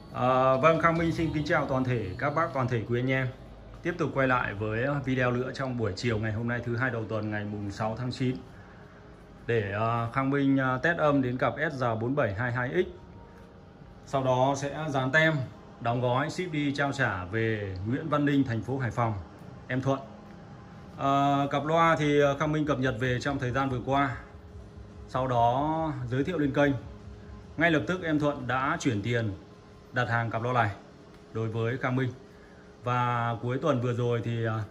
Vâng, Khang Minh xin kính chào toàn thể các bác, toàn thể quý anh em. Tiếp tục quay lại với video nữa trong buổi chiều ngày hôm nay, thứ hai đầu tuần, ngày mùng 6 tháng 9, để Khang Minh test âm đến cặp SR4722X. Sau đó sẽ dán tem, đóng gói, ship đi trao trả về Nguyễn Văn Ninh, thành phố Hải Phòng, em Thuận. Cặp loa thì Khang Minh cập nhật về trong thời gian vừa qua, sau đó giới thiệu lên kênh. Ngay lập tức em Thuận đã chuyển tiền đặt hàng cặp loa này đối với Khang Minh. Và cuối tuần vừa rồi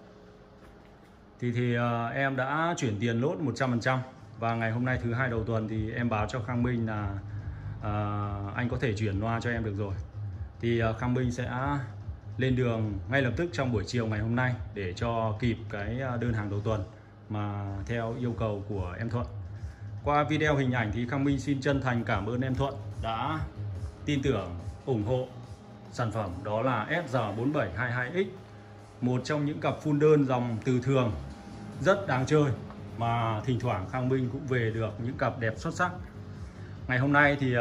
thì em đã chuyển tiền lốt 100%. Và ngày hôm nay thứ hai đầu tuần thì em báo cho Khang Minh là anh có thể chuyển loa cho em được rồi. Thì Khang Minh sẽ lên đường ngay lập tức trong buổi chiều ngày hôm nay để cho kịp cái đơn hàng đầu tuần mà theo yêu cầu của em Thuận. Qua video hình ảnh thì Khang Minh xin chân thành cảm ơn em Thuận đã tin tưởng ủng hộ sản phẩm, đó là SR4722X, một trong những cặp full đơn dòng từ thường rất đáng chơi mà thỉnh thoảng Khang Minh cũng về được những cặp đẹp xuất sắc. Ngày hôm nay thì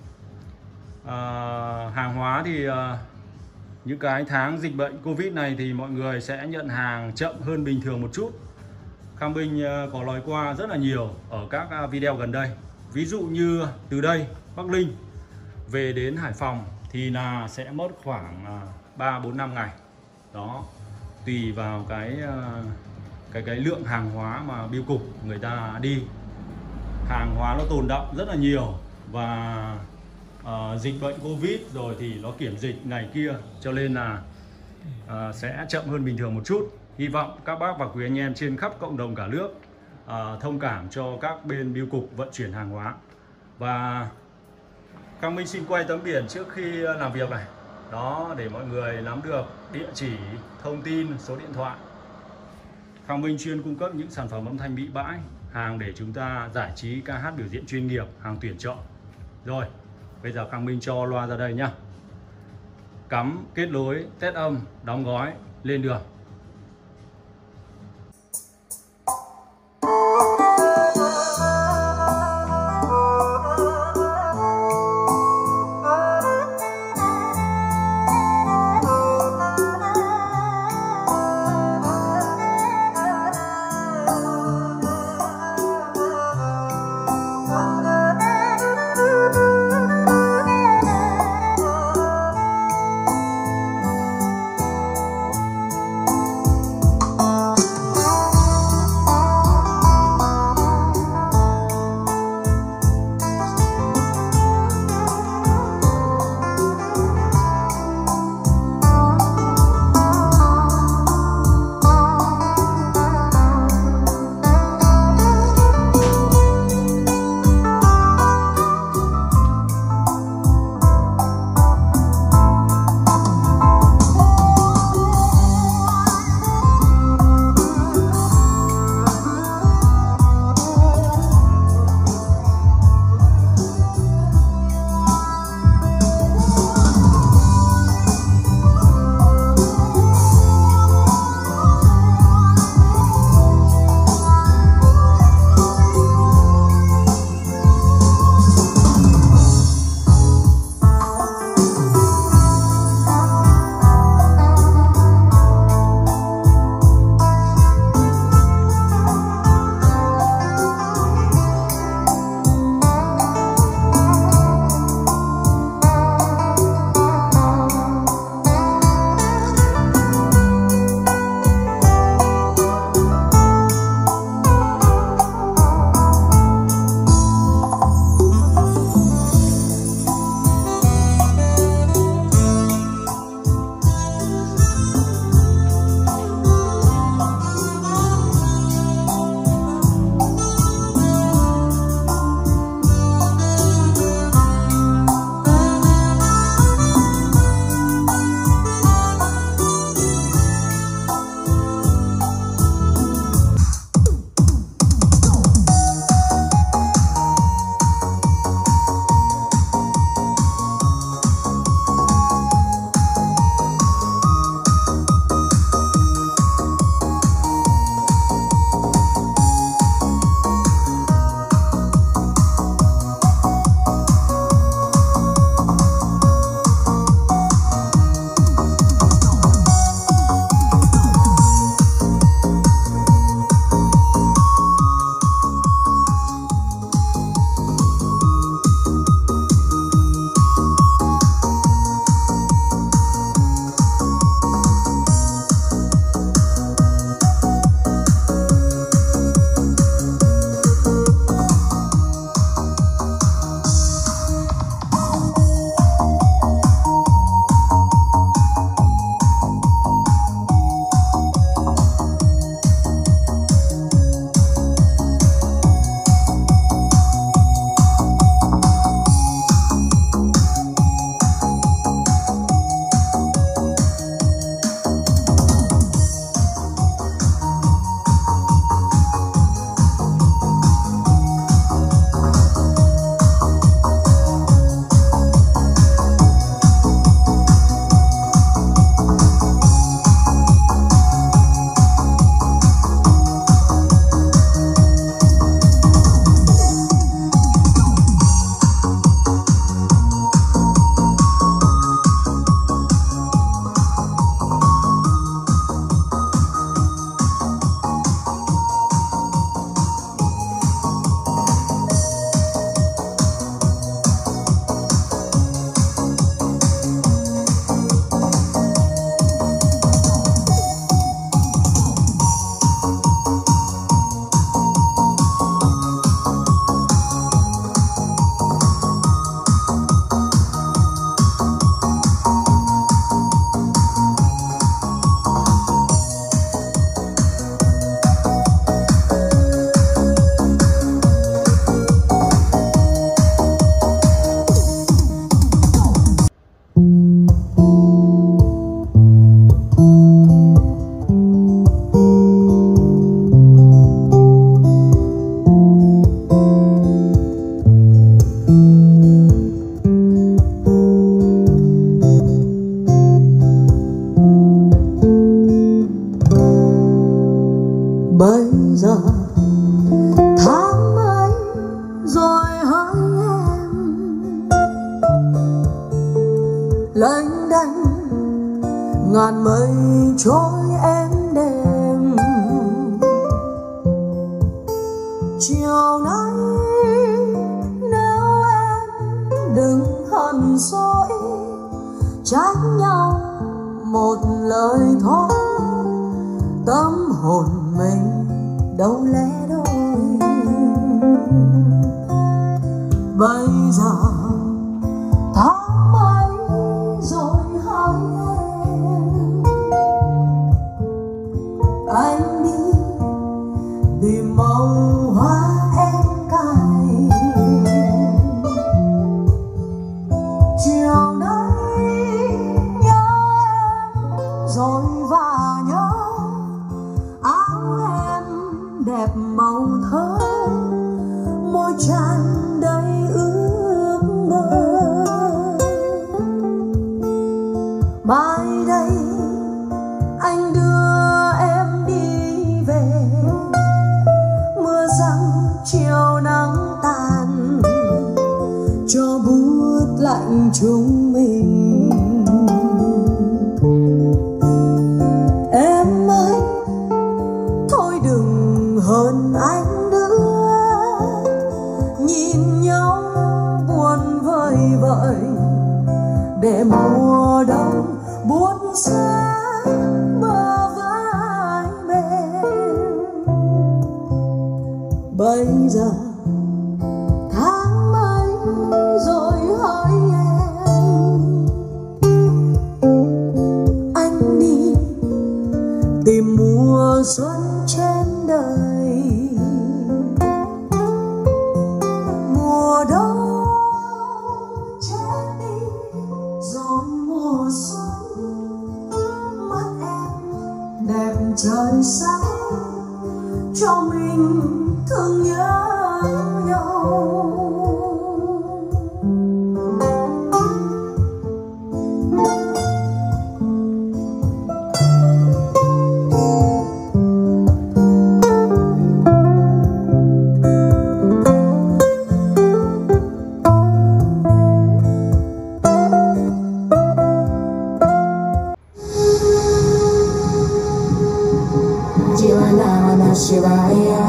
hàng hóa thì những cái tháng dịch bệnh Covid này thì mọi người sẽ nhận hàng chậm hơn bình thường một chút. Khang Minh có nói qua rất là nhiều ở các video gần đây. Ví dụ như từ đây Bắc Ninh về đến Hải Phòng thì là sẽ mất khoảng 3-4-5 ngày. Đó, tùy vào cái lượng hàng hóa mà bưu cục người ta đi. Hàng hóa nó tồn đọng rất là nhiều và dịch bệnh Covid rồi thì nó kiểm dịch này kia, cho nên là sẽ chậm hơn bình thường một chút. Hy vọng các bác và quý anh em trên khắp cộng đồng cả nước thông cảm cho các bên bưu cục vận chuyển hàng hóa. Và Khang Minh xin quay tấm biển trước khi làm việc này, đó, để mọi người nắm được địa chỉ, thông tin, số điện thoại. Khang Minh chuyên cung cấp những sản phẩm âm thanh bị bãi, hàng để chúng ta giải trí, ca hát, biểu diễn chuyên nghiệp, hàng tuyển chọn. Rồi, bây giờ Khang Minh cho loa ra đây nhá. Cắm, kết nối, test âm, đóng gói, lên đường. lênh đênh ngàn mây trôi êm đềm. Chiều nay nếu em đừng hờn dỗi, trách nhau một lời thôi, tâm hồn mình đâu lẽ đôi. Bây giờ tháng mấy rồi hỡi em, anh đi tìm màu hoa em cài. Chiều nay nhớ em rồi và nhớ áo em đẹp màu thơ, môi tràn đầy ước mơ. Mai đây anh đưa em đi về, mưa giăng chiều nắng tàn cho buốt lạnh chúng mình. Em ơi thôi đừng hờn anh nữa, nhìn nhau buồn vơi vợi để mùa đông buốt giá bờ vai bên. Bây giờ tháng mấy rồi hỡi em, anh đi tìm mùa xuân trên đời. Mùa đông chết đi rồi mùa xuân, mắt em đẹp trời sáng cho mình thương nhớ nhau. Shivaya.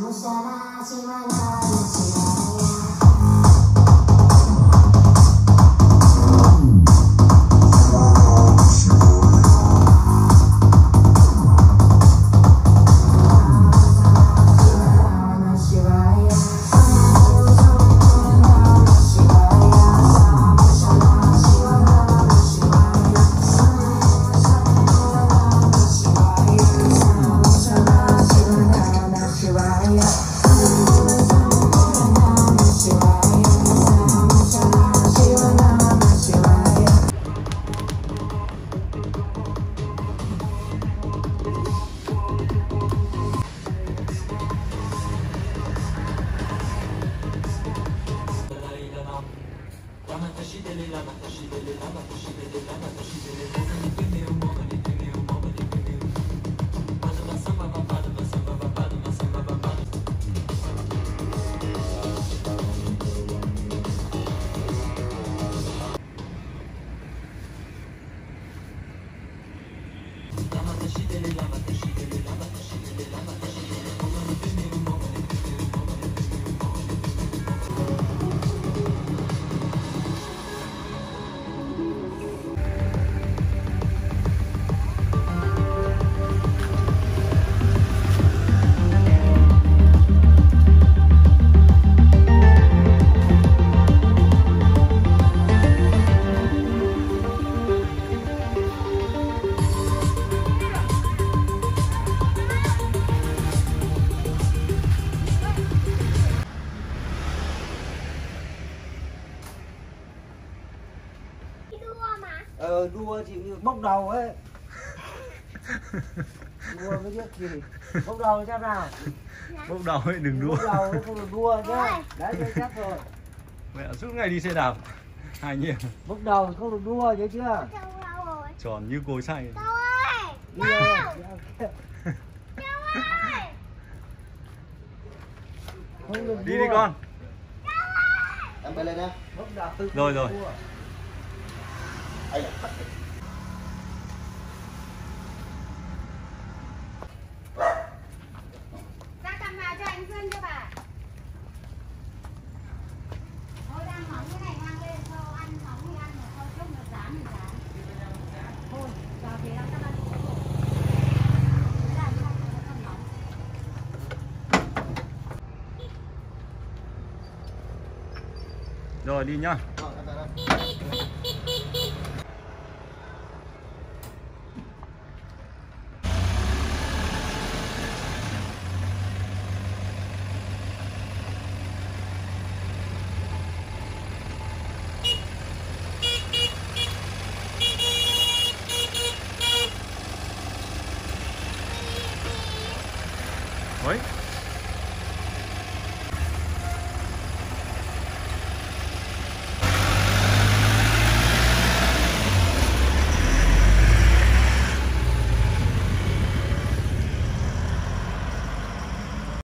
Đua thì bốc đầu ấy. Đua mới biết gì. Bốc đầu xem nào. Bốc đầu ấy đừng đua. Bốc đầu ấy không được đua nhá. Đấy tôi chắc rồi. Mẹ suốt ngày đi xe đạp. Hai nhỉ. Bốc đầu không được đua nhớ chưa? Tròn như cối xay. Đi rồi. Không được Đi đua. đi con. Em bay lên nha. Bốc đầu. Rồi rồi. Ra cầm vào cho anh Xuân cho bà. Thôi đang nóng cái này mang lên cho ăn nóng thì ăn, mà thôi chút nữa rán thì rán. Thôi, vào thế là các bạn có đồ. Thế là xong rồi nó còn nóng. Rồi đi nhá.